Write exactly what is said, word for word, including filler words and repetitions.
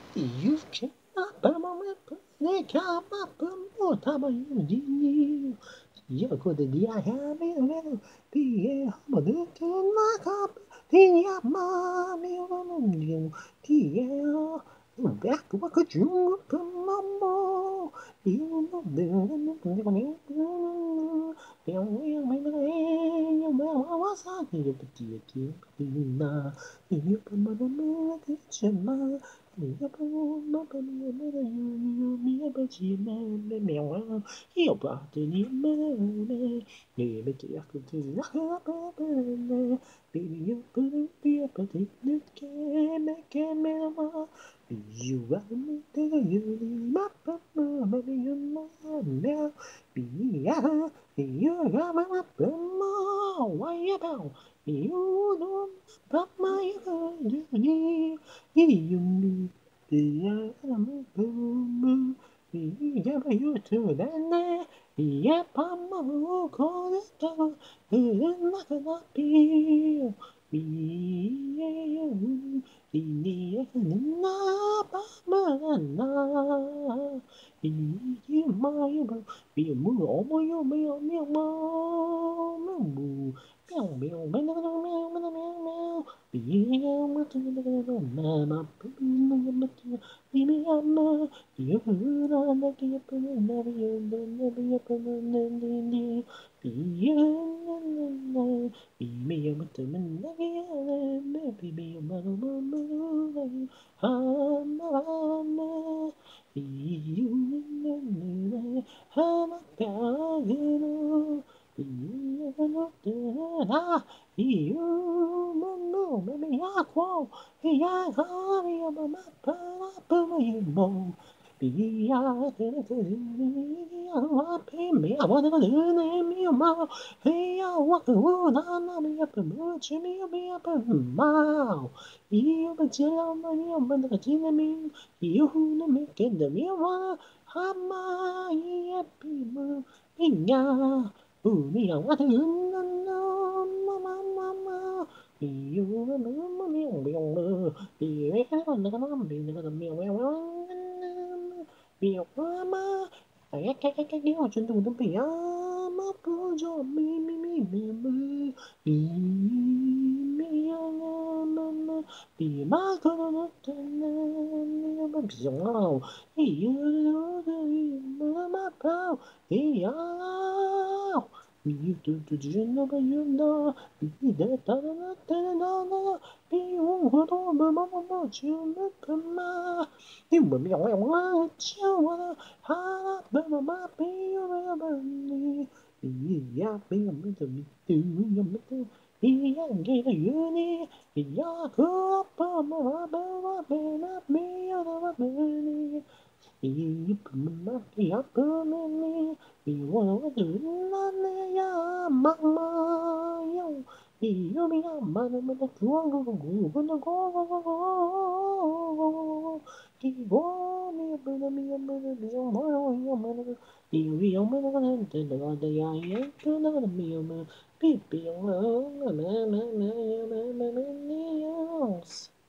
You cannot buy my weapon, they can't buy more time you need. You could be a happy little be a mother to knock up the mommy on you. The back to what could you put mamma? You know the Hiểu bà thì ni mê mê Người mê chỉ ác thì ác bê bê mê Bị yêu bê bê bê thì nước kê mê kê mê mà Bị yêu ác mê tê yêu đi mắt bê mê mê bị yêu mà mê Bị ác bị yêu ác mê mê bê mê Quay bao Bị yêu đôn bắp mê yêu đi Yêu đi Bị ác mê bê mê Yeah, but you too, then there. Yeah, I'm a call it down. It's not gonna be. Be you. Be na ba ma na. Be you my bro. Be a moo. Oh my oh my oh my oh my moo. Meow meow meow meow meow meow meow meow. Be you my to the mama. Be me I'm you run like you put never you never you put never be you be me a mother maybe be a mother mama hama be you hama you be you ah you no maybe I quo yeah I'm a mama be I pay me, I want to do me a mile. Hey, I walk the wood, I know me up a much, me be up a mile. You but tell me, I'm going to tell me, you who make it the real one. Hama, yeah, people, yeah. Ooh, me, I want to know, mama, mama. You remember me, be on the be on the be on the be be a mama. I can't get you to do the be a mama. Me, me, me, me, me. Be me, mama. Be my good. Be on. You, mama, pow. Be out. You do to you know, you know. Be that, da, da, da, da, da. Be on, hold on, mama, you look at my. You will be on what you wanna. Ha, ba, ba, be, ba, ba, be. Yeah, be a bit of me, do you matter? Yeah, get a uni. Yeah, go up, ba, ba, ba, ba, ba, be, ba, be. You put me up, you put me. You wanna do ya, mama, yo. You be a man, I'm gonna go, go, go, gonna go, go, go, go. Keep on me, but me, I'm gonna be a man, I'm gonna you be a man, I'm gonna tell the other guy, I'm gonna be a man, be a man, man, man, man, man, man, man, man,